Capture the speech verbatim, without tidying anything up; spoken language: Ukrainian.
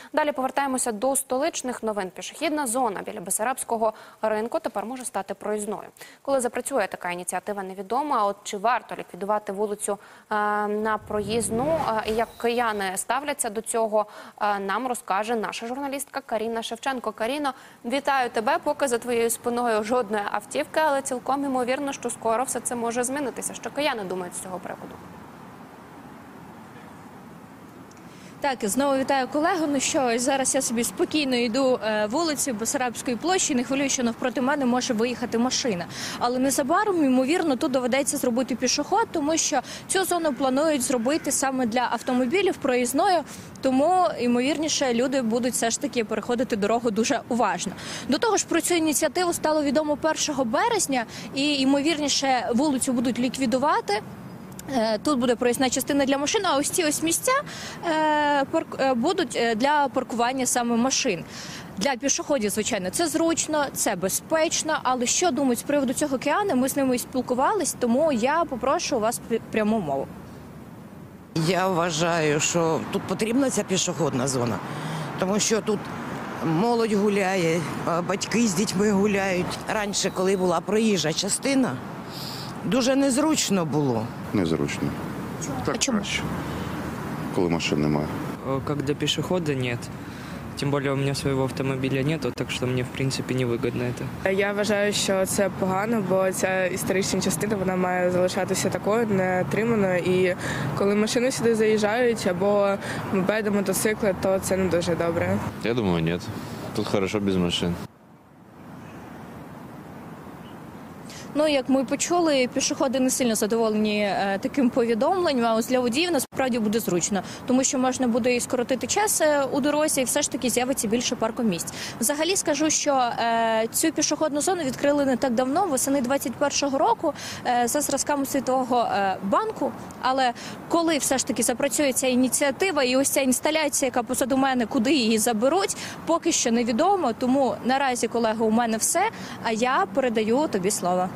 Далі повертаємося до столичних новин. Пішохідна зона біля Бессарабського ринку тепер може стати проїзною. Коли запрацює така ініціатива, невідомо. А от чи варто ліквідувати вулицю е, на проїзну, е, і як кияни ставляться до цього, е, нам розкаже наша журналістка Каріна Шевченко. Каріно, вітаю тебе. Поки за твоєю спиною жодної автівки, але цілком ймовірно, що скоро все це може змінитися. Що кияни думають з цього приводу? Так, знову вітаю колегу. Ну що, зараз я собі спокійно йду вулицею Бессарабської площі, не хвилюю, що навпроти мене може виїхати машина. Але незабаром, ймовірно, тут доведеться зробити пішохід, тому що цю зону планують зробити саме для автомобілів проїзною, тому, ймовірніше, люди будуть все ж таки переходити дорогу дуже уважно. До того ж, про цю ініціативу стало відомо першого березня, і, ймовірніше, вулицю будуть ліквідувати. Тут буде проїзна частина для машин, а ось ці ось місця е, парк, будуть для паркування саме машин. Для пішоходів, звичайно, це зручно, це безпечно, але що думають з приводу цього кияни, ми з ними і спілкувались, тому я попрошу у вас пряму мову. Я вважаю, що тут потрібна ця пішохідна зона, тому що тут молодь гуляє, батьки з дітьми гуляють. Раніше, коли була проїжджа частина, дуже незручно було. Незручно. Так а чому? краще, коли машин немає. Как для пешехода нет. Тем более у меня своего автомобиля нету, так что мне в принципе невыгодно это. Я вважаю, що це погано, бо ця історична частина, вона має залишатися такою, нетриманою. І коли машини сюди заїжджають або мопеди, мотоцикли, то це не дуже добре. Я думаю, нет. Тут хорошо без машин. Ну, як ми почули, пішоходи не сильно задоволені е, таким повідомленням, а ось для водіїв насправді буде зручно, тому що можна буде і скоротити час е, у дорозі, і все ж таки з'явиться більше паркомісць. Взагалі скажу, що е, цю пішохідну зону відкрили не так давно, восени двадцять першого року, е, за зразками Світового е, банку, але коли все ж таки запрацює ця ініціатива і ось ця інсталяція, яка позаду мене, куди її заберуть, поки що невідомо, тому наразі, колего, у мене все, а я передаю тобі слово.